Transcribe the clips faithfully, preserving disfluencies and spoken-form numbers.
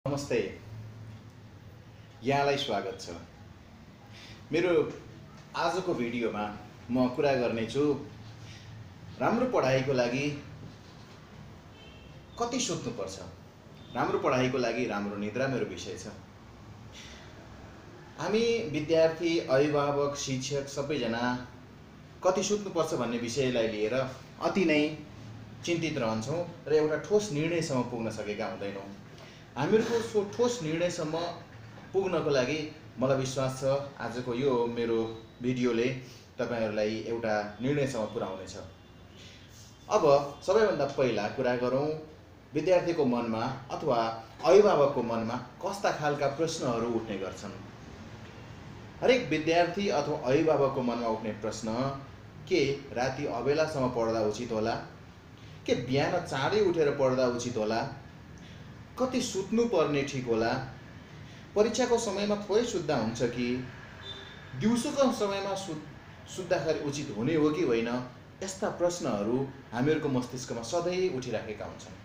नमस्ते, यहाँलाई स्वागत छ। मेरो आजको भिडियोमा म कुरा गर्नेछु राम्रो पढाइको लागि कति सुत्नुपर्छ। राम्रो पढाइको लागि राम्रो निद्रा मेरो विषय छ। हामी विद्यार्थी, अभिभावक, शिक्षक सबैजना कति सुत्नुपर्छ भन्ने विषयलाई लिएर अति नै चिन्तित रहन्छौँ र एउटा ठोस निर्णयसम्म पुग्न सकेका हुँदैनौँ। हामीहरूको सो ठोस निर्णयसम्म पुग्नको लागि मलाई विश्वास छ आजको यो मेरो भिडियोले तपाईहरुलाई एउटा निर्णयसम्म पुर्याउनेछ। अब सबैभन्दा पहिला कुरा गरौँ विद्यार्थीको मनमा अथवा अभिभावकको मनमा कस्ता खालका प्रश्नहरू उठ्ने गर्छन्। हरेक विद्यार्थी अथवा अभिभावकको मनमा उठ्ने प्रश्न के राति अबेलासम्म पढ्दा उचित होला, के बिहान चाँडै उठेर पढ्दा उचित होला, कति सुत्नु पर्ने ठीक होला, परीक्षाको समयमा थोरै सुत्दा हुन्छ कि, दिउँसोको समयमा सुत सुत्दाखेरि उचित हुने हो कि होइन। यस्ता प्रश्नहरू हामीहरूको मस्तिष्कमा सधैँ उठिराखेका हुन्छन्।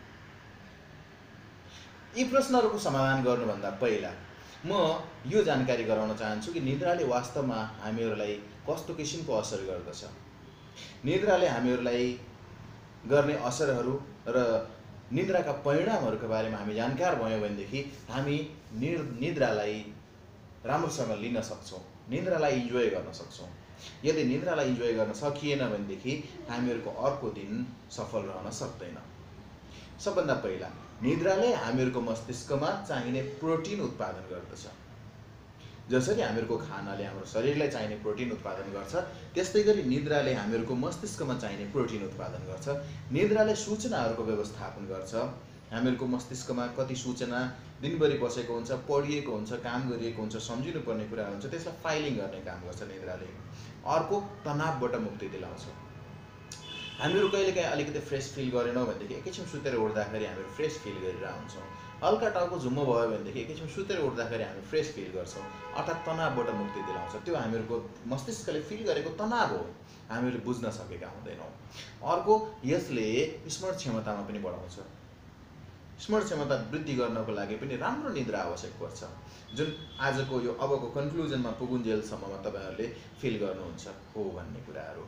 यी प्रश्नहरूको समाधान गर्नुभन्दा पहिला म यो जानकारी गराउन चाहन्छु कि निद्राले वास्तवमा हामीहरूलाई कस्तो किसिमको असर गर्दछ। निद्राले हामीहरूलाई गर्ने असरहरू र निद्राका परिणामहरूका बारेमा हामी जानकार भयौँ भनेदेखि हामी निद्रालाई राम्रोसँग लिन सक्छौँ, निद्रालाई इन्जोय गर्न सक्छौँ। यदि निद्रालाई इन्जोय गर्न सकिएन भनेदेखि हामीहरूको अर्को दिन सफल रहन सक्दैन। सबभन्दा पहिला निद्राले हामीहरूको मस्तिष्कमा चाहिने प्रोटिन उत्पादन गर्दछ। जसरी हामीहरूको खानाले हाम्रो शरीरलाई चाहिने प्रोटिन उत्पादन गर्छ, त्यस्तै गरी निद्राले हामीहरूको मस्तिष्कमा चाहिने प्रोटिन उत्पादन गर्छ। निद्राले सूचनाहरूको व्यवस्थापन गर्छ। हामीहरूको मस्तिष्कमा कति सूचना दिनभरि बसेको हुन्छ, पढिएको हुन्छ, काम गरिएको हुन्छ, सम्झिनुपर्ने कुराहरू हुन्छ, त्यसलाई फाइलिङ गर्ने काम गर्छ निद्राले। अर्को तनावबाट मुक्ति दिलाउँछ। हामीहरू कहिलेकाहीँ अलिकति फ्रेस फिल गरेनौँ भनेदेखि एकैछिन सुतेर उठ्दाखेरि हामी फ्रेस फिल गरिरहेका हुन्छौँ। हल्का टाउको झुम्म भयो भनेदेखि एकैछिन सुतेर उठ्दाखेरि हामी फ्रेस फिल गर्छौँ, अर्थात् तनावबाट मुक्ति दिलाउँछ। त्यो हामीहरूको मस्तिष्कले फिल गरेको तनाव हो, हामीले बुझ्न सकेका हुँदैनौँ। अर्को यसले स्मरण क्षमतामा पनि बढाउँछ। स्मरण क्षमता वृद्धि गर्नको लागि पनि राम्रो निद्रा आवश्यक पर्छ, जुन आजको यो अबको कन्क्लुजनमा पुगुन्जेलसम्ममा तपाईहरुले फिल गर्नुहुन्छ हो भन्ने कुराहरू।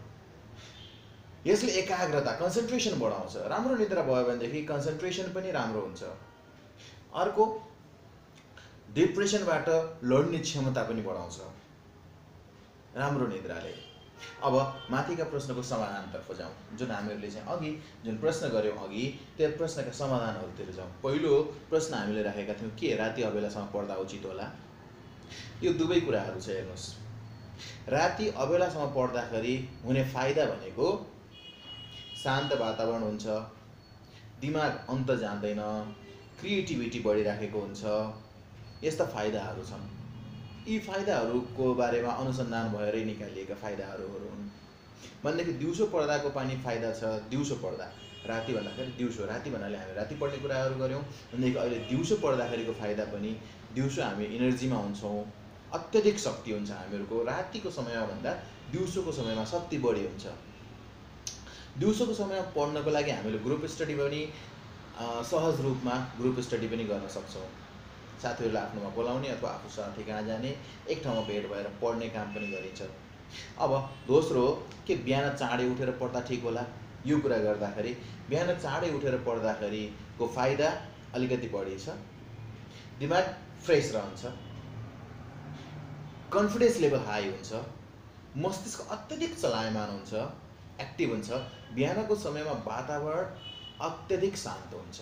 यसले एकाग्रता, कन्सन्ट्रेसन बढाउँछ। राम्रो निद्रा भयो भनेदेखि कन्सन्ट्रेसन पनि राम्रो हुन्छ। अर्को डिप्रेसनबाट लड्ने क्षमता पनि बढाउँछ राम्रो निद्राले। अब माथिका प्रश्नको समाधानतर्फ जाउँ, जुन हामीहरूले चाहिँ अघि जुन प्रश्न गर्यौँ अघि त्यो प्रश्नका समाधानहरूतिर जाउँ। पहिलो प्रश्न हामीले राखेका थियौँ के राति अबेलासम्म पढ्दा उचित होला। यो दुवै कुराहरू छ। हेर्नुहोस्, राति अबेलासम्म पढ्दाखेरि हुने फाइदा भनेको शान्त वातावरण हुन्छ, दिमाग अन्त जाँदैन, क्रिएटिभिटी बढिराखेको हुन्छ, यस्ता फाइदाहरू छन्। यी फाइदाहरूको बारेमा अनुसन्धान भएरै निकालिएका फाइदाहरू हुन्। भनेदेखि दिउँसो पढ्दाको पनि फाइदा छ। दिउँसो पढ्दा, राति भन्दाखेरि दिउँसो, राति भन्नाले हामी राति पढ्ने कुराहरू गऱ्यौँ भनेदेखि अहिले दिउँसो पढ्दाखेरिको फाइदा पनि दिउँसो हामी एनर्जीमा हुन्छौँ, अत्यधिक शक्ति हुन्छ हामीहरूको। रातिको समयमा भन्दा दिउँसोको समयमा शक्ति बढी हुन्छ। दिउँसोको समयमा पढ्नको लागि हामीले ग्रुप स्टडी पनि सहज रूपमा ग्रुप स्टडी पनि गर्न सक्छौँ। साथीहरूलाई आफ्नोमा बोलाउने अथवा आफू साथी कहाँ जाने, एक ठाउँमा भेट भएर पढ्ने काम पनि गरिन्छ। अब दोस्रो, के बिहान चाँडै उठेर पढ्दा ठिक होला। यो कुरा गर्दाखेरि बिहान चाँडै उठेर पढ्दाखेरिको फाइदा अलिकति बढी छ। दिमाग फ्रेस रहन्छ, कन्फिडेन्स लेभल हाई हुन्छ, मस्तिष्क अत्यधिक चलायमान हुन्छ, एक्टिभ हुन्छ। बिहानको समयमा वातावरण अत्यधिक शान्त हुन्छ,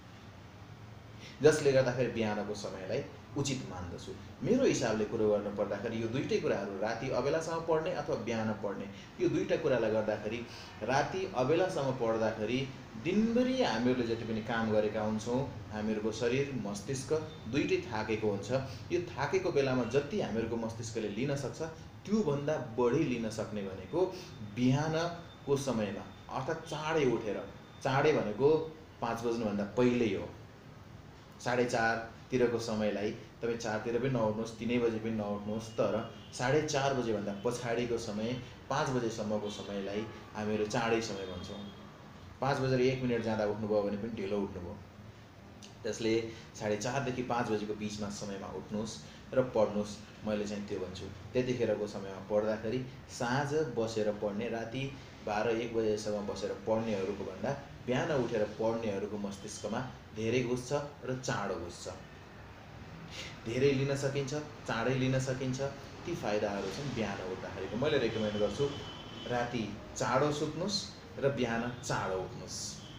जसले गर्दाखेरि बिहानको समयलाई उचित मान्दछु। मेरो हिसाबले कुरो गर्नु पर्दाखेरि यो दुईटै कुराहरू, राति अबेलासम्म पढ्ने अथवा बिहान पढ्ने, यो दुईटा कुरालाई गर्दाखेरि राति अबेलासम्म पढ्दाखेरि दिनभरि हामीहरूले जति पनि काम गरेका हुन्छौँ, हामीहरूको शरीर मस्तिष्क दुईटै थाकेको हुन्छ। यो थाकेको बेलामा जति हामीहरूको मस्तिष्कले लिन सक्छ त्योभन्दा बढी लिन सक्ने भनेको बिहानको समयमा, अर्थात् चाँडै उठेर। चाँडै भनेको पाँच बज्नुभन्दा पहिल्यै हो। साढे चारतिरको समयलाई तपाईँ चारतिर पनि नउठ्नुहोस्, तिनै बजे पनि नउठ्नुहोस्, तर साढे चार बजेभन्दा पछाडिको समय, पाँच बजेसम्मको समयलाई हामीहरू चाँडै समय भन्छौँ। पाँच बजेर एक मिनट जाँदा उठ्नुभयो भने पनि ढिलो उठ्नुभयो। त्यसले साढे चारदेखि पाँच बजेको बिचमा समयमा उठ्नुहोस् र पढ्नुहोस्। मैले चाहिँ त्यो भन्छु। त्यतिखेरको समयमा पढ्दाखेरि साँझ बसेर पढ्ने, राति बाह्र एक बजेसम्म बसेर पढ्नेहरूको भन्दा बिहान उठेर पढ्नेहरूको मस्तिष्कमा धेरै घुस्छ र चाँडो घुस्छ। धेरै लिन सकिन्छ, चाँडै लिन सकिन्छ। ती फाइदाहरू चाहिँ बिहान उठ्दाखेरिको। मैले रेकमेन्ड गर्छु राति चाँडो सुत्नुहोस् र बिहान चाँडो उठ्नुहोस्।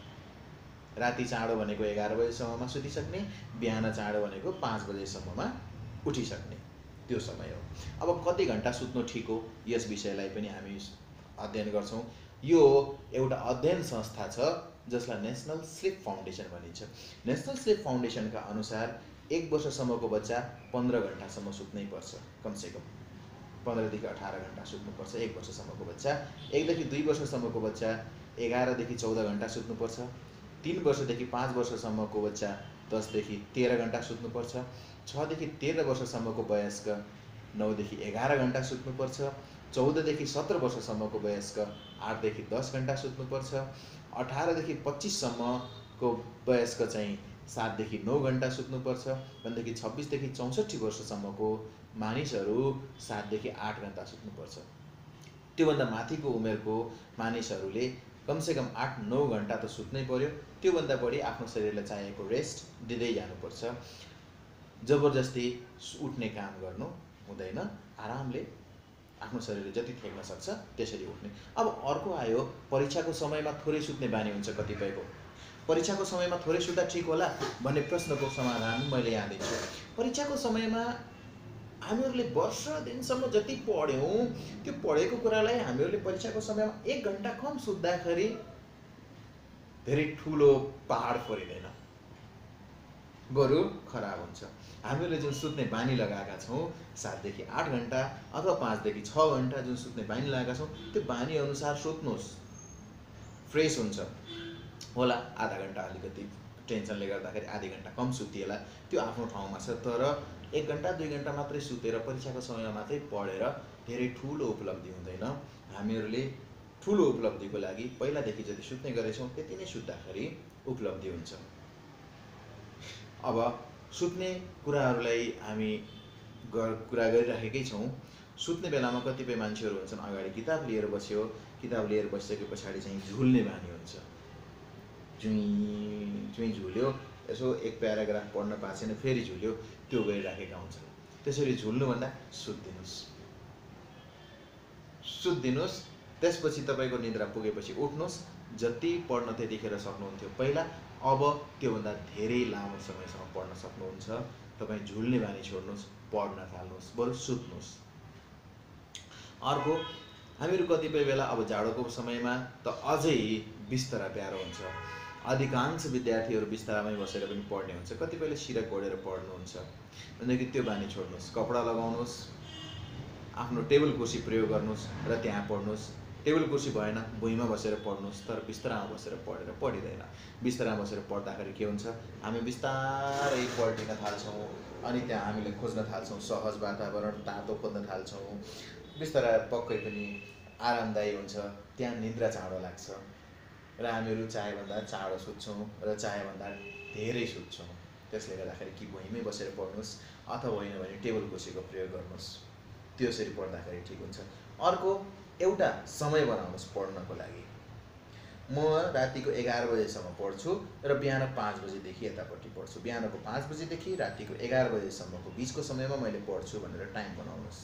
राति चाँडो भनेको एघार बजेसम्ममा सुतिसक्ने, बिहान चाँडो भनेको पाँच बजेसम्ममा उठिसक्ने, त्यो समय हो। अब कति घन्टा सुत्नु ठिक हो, यस विषयलाई पनि हामी अध्ययन गर्छौँ। यो एउटा अध्ययन संस्था छ जसलाई नेसनल स्लिप फाउन्डेसन भनिन्छ। नेसनल स्लिप फाउन्डेसनका अनुसार एक वर्षसम्मको बच्चा पन्ध्र घन्टासम्म सुत्नै पर्छ, कमसेकम पन्ध्रदेखि अठार घन्टा सुत्नुपर्छ एक वर्षसम्मको बच्चा। एकदेखि दुई वर्षसम्मको बच्चा एघारदेखि चौध घन्टा सुत्नुपर्छ। तीन वर्षदेखि पाँच वर्षसम्मको बच्चा दसदेखि तेह्र घन्टा सुत्नुपर्छ। छदेखि तेह्र वर्षसम्मको वयस्क नौदेखि एघार घन्टा सुत्नुपर्छ। चौधदेखि सत्र वर्षसम्मको वयस्क आठदेखि दस घन्टा सुत्नुपर्छ। अठारदेखि पच्चिससम्मको वयस्क चाहिँ सातदेखि नौ घन्टा सुत्नुपर्छ। भनेदेखि छब्बिसदेखि चौसठी वर्षसम्मको मानिसहरू सातदेखि आठ घन्टा सुत्नुपर्छ। त्योभन्दा माथिको उमेरको मानिसहरूले कमसेकम आठ नौ घन्टा त सुत्नै पर्यो। त्योभन्दा बढी आफ्नो शरीरलाई चाहिएको रेस्ट दिँदै जानुपर्छ। जबरजस्ती उठ्ने काम गर्नु हुँदैन। आरामले आफ्नो शरीरले जति थेक्न सक्छ त्यसरी उठ्ने। अब अर्को आयो, परीक्षाको समयमा थोरै सुत्ने बानी हुन्छ कतिपयको। परीक्षाको समयमा थोरै सुत्दा ठिक होला भन्ने प्रश्नको समाधान मैले यहाँ दिन्छु। परीक्षाको समयमा हामीहरूले वर्ष दिनसम्म जति पढ्यौँ त्यो पढेको कुरालाई हामीहरूले परीक्षाको समयमा एक घन्टा कम सुत्दाखेरि धेरै ठुलो पहाड फोरिँदैन, बरु खराब हुन्छ। हामीहरूले जुन सुत्ने बानी लगाएका छौँ सातदेखि आठ घन्टा अथवा पाँचदेखि छ घन्टा जुन सुत्ने बानी लगाएका छौँ त्यो बानी अनुसार सुत्नुहोस्, फ्रेस हुन्छ होला। आधा घन्टा अलिकति टेन्सनले गर्दाखेरि आधी घन्टा कम सुतिएला, त्यो आफ्नो ठाउँमा छ। तर एक घन्टा दुई घन्टा मात्रै सुतेर परीक्षाको समयमा मात्रै पढेर धेरै ठुलो उपलब्धि हुँदैन। हामीहरूले ठुलो उपलब्धिको लागि पहिलादेखि जति सुत्ने गरेछौँ त्यति नै सुत्दाखेरि उपलब्धि हुन्छ। अब सुत्ने कुराहरूलाई हामी कुरा गरिराखेकै छौँ। सुत्ने बेलामा कतिपय मान्छेहरू हुन्छन्, अगाडि किताब लिएर बस्यो, किताब लिएर बसिसके पछाडि चाहिँ झुल्ने बानी हुन्छ। जुई जुई झुल्यो, यसो एक प्याराग्राफ पढ्न पाएको छैन फेरि झुल्यो, त्यो गरिराखेका हुन्छन्। त्यसरी झुल्नुभन्दा सुत्दिनुहोस्, सुत्दिनुहोस्। त्यसपछि तपाईँको निद्रा पुगेपछि उठ्नुहोस्। जति पढ्न त्यतिखेर सक्नुहुन्थ्यो पहिला, अब त्योभन्दा धेरै लामो समयसम्म पढ्न सक्नुहुन्छ। तपाईँ झुल्ने बानी छोड्नुहोस्, पढ्न थाल्नुहोस्, बरु सुत्नुहोस्। अर्को, हामीहरू कतिपय बेला अब जाडोको समयमा त अझै बिस्तारा प्यारो हुन्छ। अधिकांश विद्यार्थीहरू बिस्तारामै बसेर पनि पढ्ने हुन्छ। कतिपयले सिरक ओढेर पढ्नुहुन्छ भनेदेखि त्यो बानी छोड्नुहोस्। कपडा लगाउनुहोस्, आफ्नो टेबल कुर्सी प्रयोग गर्नुहोस् र त्यहाँ पढ्नुहोस्। टेबल कुर्सी भएन भुइँमा बसेर पढ्नुहोस्, तर बिस्तारामा बसेर पढेर पढिँदैन। बिस्तारामा बसेर पढ्दाखेरि के हुन्छ, हामी बिस्तारै पल्टिन थाल्छौँ, अनि त्यहाँ हामीले खोज्न थाल्छौँ सहज वातावरण, तातो खोज्न थाल्छौँ। बिस्तारा पक्कै पनि आरामदायी हुन्छ, त्यहाँ निद्रा चाँडो लाग्छ र हामीहरू चाहेभन्दा चाँडो सुत्छौँ र चाहेभन्दा धेरै सुत्छौँ। त्यसले गर्दाखेरि कि भुइँमै बसेर पढ्नुहोस् अथवा होइन भने टेबल कुर्सीको प्रयोग गर्नुहोस्, त्यसरी पढ्दाखेरि ठिक हुन्छ। अर्को, एउटा समय बनाउनुहोस् पढ्नको लागि। म रातिको एघार बजेसम्म पढ्छु र बिहान पाँच बजेदेखि यतापट्टि पढ्छु। बिहानको पाँच बजेदेखि रातिको एघार बजेसम्मको बिचको समयमा मैले पढ्छु भनेर टाइम बनाउनुहोस्।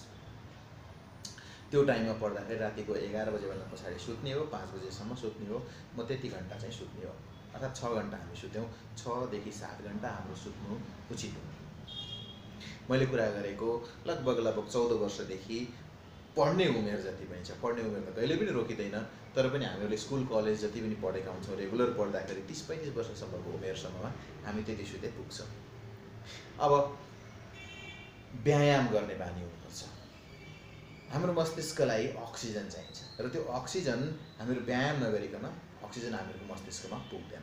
त्यो टाइममा पढ्दाखेरि रातिको एघार बजेभन्दा पछाडि सुत्ने हो, पाँच बजेसम्म सुत्ने हो। म त्यति घन्टा चाहिँ सुत्ने हो, अर्थात् छ घन्टा हामी सुत्यौँ। छदेखि सात घन्टा हाम्रो सुत्नु उचित हो। मैले कुरा गरेको लगभग लगभग चौध वर्षदेखि पढ्ने उमेर जति पनि छ। पढ्ने उमेर त कहिले पनि रोकिँदैन, तर पनि हामीहरूले स्कुल कलेज जति पनि पढेका हुन्छौँ रेगुलर पढ्दाखेरि तिस पैँतिस वर्षसम्मको उमेरसम्ममा हामी त्यति सुते पुग्छ। अब व्यायाम गर्ने बानी हुनुपर्छ। हाम्रो मस्तिष्कलाई अक्सिजन चाहिन्छ र त्यो अक्सिजन हामीहरू व्यायाम नगरिकन अक्सिजन हामीहरूको मस्तिष्कमा पुग्दैन।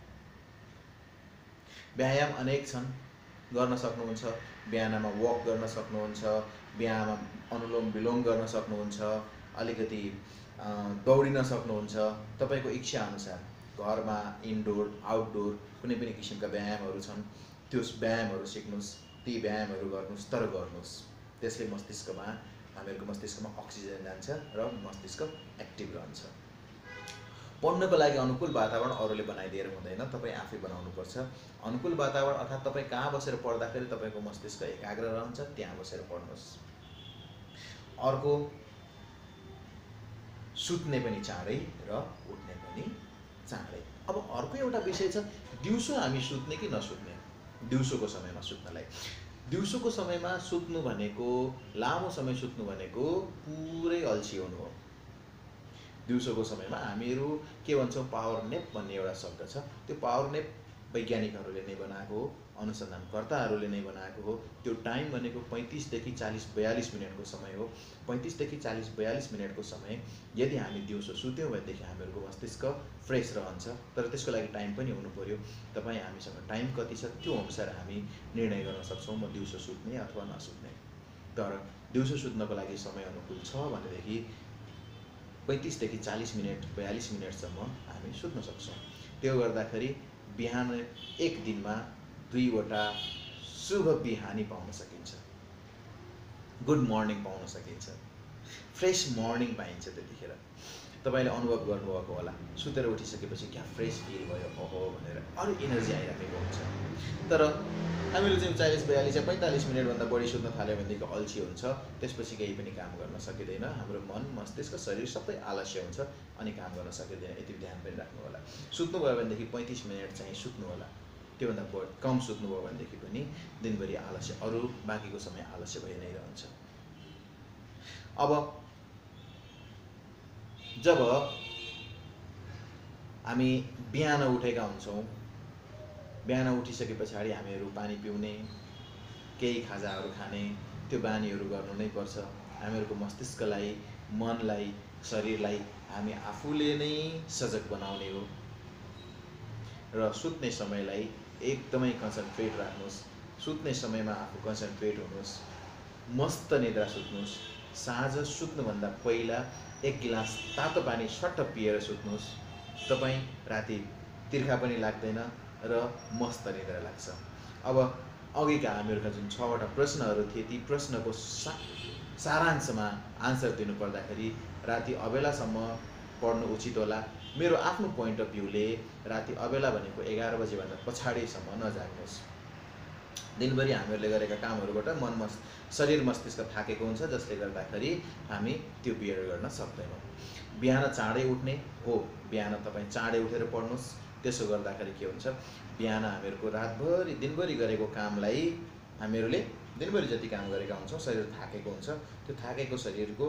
व्यायाम अनेक छन्, गर्न सक्नुहुन्छ। बिहानमा वक गर्न सक्नुहुन्छ, बिहानमा अनुलोम विलोम गर्न सक्नुहुन्छ, अलिकति दौडिन सक्नुहुन्छ, तपाईँको इच्छा अनुसार। घरमा इन्डोर आउटडोर कुनै पनि किसिमका व्यायामहरू छन् त्यो व्यायामहरू सिक्नुहोस्, ती व्यायामहरू गर्नुहोस्, तर गर्नुहोस्। त्यसले मस्तिष्कमा हामीहरूको मस्तिष्कमा अक्सिजन जान्छ र मस्तिष्क एक्टिभ रहन्छ। पढ्नको लागि अनुकूल वातावरण अरूले बनाइदिएर हुँदैन, तपाईँ आफै बनाउनुपर्छ। अनुकूल वातावरण अर्थात् तपाईँ कहाँ बसेर पढ्दाखेरि तपाईँको मस्तिष्क एकाग्र रहन्छ, त्यहाँ बसेर पढ्नुहोस्। अर्को, सुत्ने पनि चाँडै र उठ्ने पनि चाँडै। अब अर्को एउटा विषय छ, दिउँसो हामी सुत्ने कि नसुत्ने। दिउँसोको समयमा सुत्नलाई, दिउँसोको समयमा सुत्नु भनेको, लामो समय सुत्नु भनेको पुरै अल्छी हुनु हो। दिउँसोको समयमा हामीहरू के भन्छौँ, पावर नेप भन्ने एउटा शब्द छ। त्यो पावर नेप वैज्ञानिकहरूले नै बनाएको हो, अनुसन्धानकर्ताहरूले नै बनाएको हो। त्यो टाइम भनेको पैँतिसदेखि चालिस बयालिस मिनटको समय हो। पैँतिसदेखि चालिस बयालिस मिनटको समय यदि हामी दिउँसो सुत्यौँ भनेदेखि हामीहरूको मस्तिष्क फ्रेस रहन्छ। तर त्यसको लागि टाइम पनि हुनु पर्यो। तपाईँ हामीसँग टाइम कति छ त्यो अनुसार हामी निर्णय गर्न सक्छौँ, म दिउँसो सुत्ने अथवा नसुत्ने। तर दिउँसो सुत्नको लागि समय अनुकूल छ भनेदेखि पैँतिसदेखि चालिस मिनट बयालिस मिनटसम्म हामी सुत्न सक्छौँ। त्यो गर्दाखेरि बिहान एक दिनमा दुईवटा शुभ बिहानी पाउन सकिन्छ, गुड मर्निङ पाउन सकिन्छ, फ्रेस मर्निङ पाइन्छ। त्यतिखेर तपाईँले अनुभव गर्नुभएको होला, सुतेर उठिसकेपछि क्या फ्रेस फिल भयो, ओहो भनेर अरू इनर्जी आइराखेको हुन्छ। तर हामीले चाहिँ चालिस बयालिस या पैँतालिस मिनटभन्दा बढी सुत्न थाल्यो भनेदेखि अल्छी हुन्छ, त्यसपछि केही पनि काम गर्न सकिँदैन। हाम्रो मन, मस्तिष्क, शरीर सबै आलस्य हुन्छ अनि काम गर्न सकिँदैन। यति ध्यान पनि राख्नु होला। सुत्नुभयो भनेदेखि पैँतिस मिनट चाहिँ सुत्नु होला। त्योभन्दा बढी कम सुत्नुभयो भनेदेखि पनि दिनभरि आलस्य, अरू बाँकीको समय आलस्य भइ नै रहन्छ। अब जब हामी बिहान उठेका हुन्छौँ, बिहान उठिसके पछाडि हामीहरू पानी पिउने, केही खाजाहरू खाने, त्यो बानीहरू गर्नु नै पर्छ। हामीहरूको मस्तिष्कलाई, मनलाई, शरीरलाई हामी आफूले नै सजग बनाउने हो। र सुत्ने समयलाई एकदमै कन्सन्ट्रेट राख्नुहोस्। सुत्ने समयमा आफू कन्सन्ट्रेट हुनुहोस्, मस्त निद्रा सुत्नुहोस्। साँझ सुत्नुभन्दा पहिला एक गिलास तातो पानी सट्ट पिएर सुत्नुहोस्। तपाईँ राति तिर्खा पनि लाग्दैन र मस्त निद्रा लाग्छ। अब अघिका हामीहरूका जुन छवटा प्रश्नहरू थिए, ती प्रश्नको सा सारांशमा आन्सर दिनु पर्दाखेरि राति अबेलासम्म पढ्नु उचित होला। मेरो आफ्नो पोइन्ट अफ भ्यूले राति अबेला भनेको एघार बजेभन्दा पछाडिसम्म नजाग्नुहोस्। दिनभरि हामीहरूले गरेका कामहरूबाट मन मस शरीर मस्तिष्क थाकेको हुन्छ, जसले गर्दाखेरि हामी त्यो बियर गर्न सक्दैनौँ। बिहान चाँडै उठ्ने हो, बिहान तपाईँ चाँडै उठेर पढ्नुहोस्। त्यसो गर्दाखेरि के हुन्छ, बिहान हामीहरूको रातभरि दिनभरि गरेको कामलाई हामीहरूले दिनभरि जति काम गरेका हुन्छौँ, शरीर थाकेको हुन्छ। त्यो थाकेको शरीरको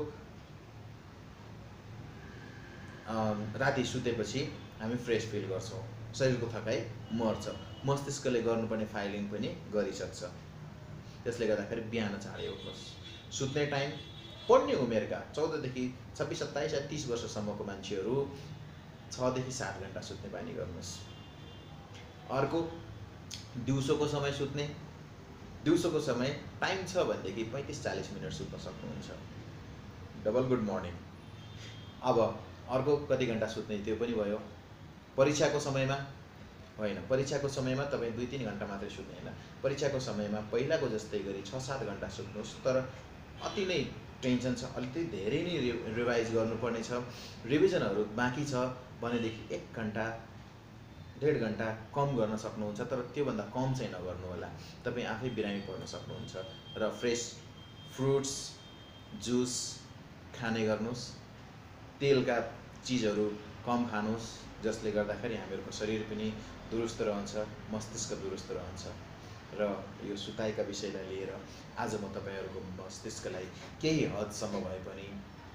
राति सुतेपछि हामी फ्रेस फिल गर्छौँ, शरीरको थकाइ मर्छ, मस्तिष्कले गर्नुपर्ने फाइलिङ पनि गरिसक्छ। त्यसले गर्दाखेरि बिहान चाँडै उठ्नुहोस्। सुत्ने टाइम, पढ्ने उमेरका चौधदेखि छब्बिस सत्ताइस या तिस वर्षसम्मको मान्छेहरू छदेखि सात घन्टा सुत्ने बानी गर्नुहोस्। अर्को, दिउँसोको समय सुत्ने, दिउँसोको समय टाइम छ भनेदेखि पैँतिस चालिस मिनट सुत्न सक्नुहुन्छ। Double good morning. अब अर्को कति घन्टा सुत्ने त्यो पनि भयो। परीक्षाको समयमा होइन, परीक्षाको समयमा तपाईँ दुई तिन घन्टा मात्रै सुत्ने होइन। परीक्षाको समयमा पहिलाको जस्तै गरी छ सात घन्टा सुत्नुहोस्। तर अति नै टेन्सन छ, अलिकति धेरै नै रि रिभाइज गर्नुपर्ने छ, रिभिजनहरू बाँकी छ भनेदेखि एक घन्टा डेढ घन्टा कम गर्न सक्नुहुन्छ। तर त्योभन्दा कम चाहिँ नगर्नु होला। तपाईँ आफै बिरामी पर्न सक्नुहुन्छ। र फ्रेस फ्रुट्स जुस खाने गर्नुहोस्। तेलका चिजहरू कम खानुहोस्, जसले गर्दाखेरि हामीहरूको शरीर पनि दुरुस्त रहन्छ, मस्तिष्क दुरुस्त रहन्छ। र यो सुताइका विषयलाई लिएर आज म तपाईँहरूको मस्तिष्कलाई केही हदसम्म भए पनि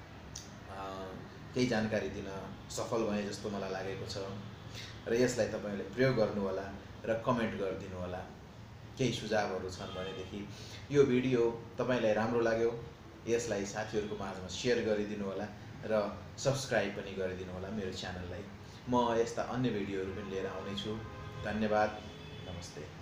केही जानकारी दिन सफल भए जस्तो मलाई लागेको छ। र यसलाई तपाईँहरूले प्रयोग गर्नुहोला र कमेन्ट गरिदिनु होला। केही सुझावहरू छन् भनेदेखि यो भिडियो तपाईँलाई राम्रो लाग्यो, यसलाई साथीहरूको माझमा सेयर गरिदिनु होला र सब्सक्राइब पनि गरिदिनु होला मेरो च्यानललाई। म यस्ता अन्य भिडियोहरू पनि लिएर आउनेछु। धन्यवाद, नमस्ते।